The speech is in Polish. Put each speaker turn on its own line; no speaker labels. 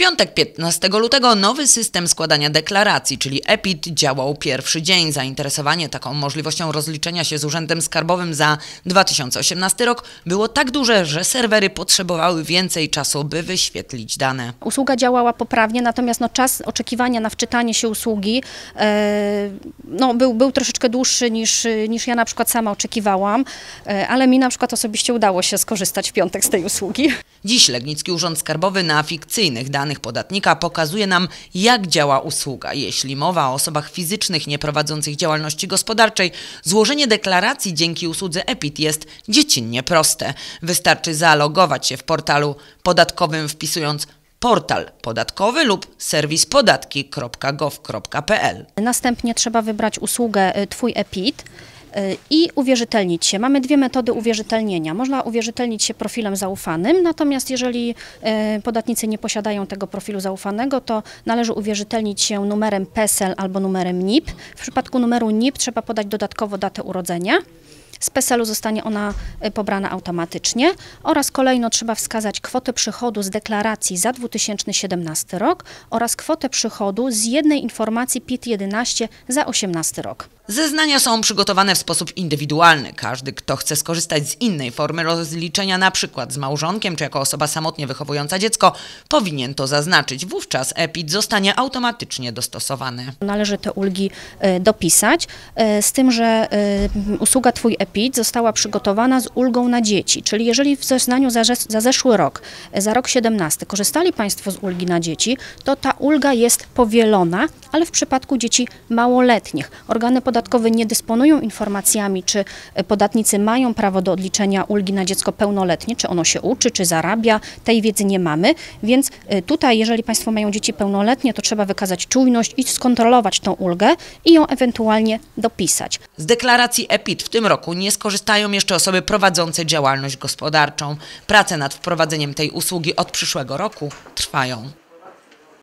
piątek 15 lutego nowy system składania deklaracji, czyli EPID, działał pierwszy dzień. Zainteresowanie taką możliwością rozliczenia się z Urzędem Skarbowym za 2018 rok było tak duże, że serwery potrzebowały więcej czasu, by wyświetlić dane.
Usługa działała poprawnie, natomiast czas oczekiwania na wczytanie się usługi był troszeczkę dłuższy niż ja na przykład sama oczekiwałam, ale mi na przykład osobiście udało się skorzystać w piątek z tej usługi.
Dziś Legnicki Urząd Skarbowy na fikcyjnych danych podatnika pokazuje nam, jak działa usługa. Jeśli mowa o osobach fizycznych nieprowadzących działalności gospodarczej, złożenie deklaracji dzięki usłudze EPID jest dziecinnie proste. Wystarczy zalogować się w portalu podatkowym, wpisując portal podatkowy lub serwis podatki.gov.pl.
Następnie trzeba wybrać usługę Twój EPID i uwierzytelnić się. Mamy dwie metody uwierzytelnienia. Można uwierzytelnić się profilem zaufanym, natomiast jeżeli podatnicy nie posiadają tego profilu zaufanego, to należy uwierzytelnić się numerem PESEL albo numerem NIP. W przypadku numeru NIP trzeba podać dodatkowo datę urodzenia. Z PESEL-u zostanie ona pobrana automatycznie oraz kolejno trzeba wskazać kwotę przychodu z deklaracji za 2017 rok oraz kwotę przychodu z jednej informacji PIT-11 za 2018 rok.
Zeznania są przygotowane w sposób indywidualny. Każdy, kto chce skorzystać z innej formy rozliczenia, na przykład z małżonkiem czy jako osoba samotnie wychowująca dziecko, powinien to zaznaczyć. Wówczas EPID zostanie automatycznie dostosowany. Należy
te ulgi dopisać, z tym, że usługa Twój EPID została przygotowana z ulgą na dzieci, czyli jeżeli w zeznaniu za zeszły rok, za rok 17 korzystali Państwo z ulgi na dzieci, to ta ulga jest powielona, ale w przypadku dzieci małoletnich organy podatkowe nie dysponują informacjami, czy podatnicy mają prawo do odliczenia ulgi na dziecko pełnoletnie, czy ono się uczy, czy zarabia. Tej wiedzy nie mamy, więc tutaj, jeżeli Państwo mają dzieci pełnoletnie, to trzeba wykazać czujność i skontrolować tą ulgę i ją ewentualnie dopisać.
Z deklaracji EPID w tym roku nie skorzystają jeszcze osoby prowadzące działalność gospodarczą. Prace nad wprowadzeniem tej usługi od przyszłego roku trwają.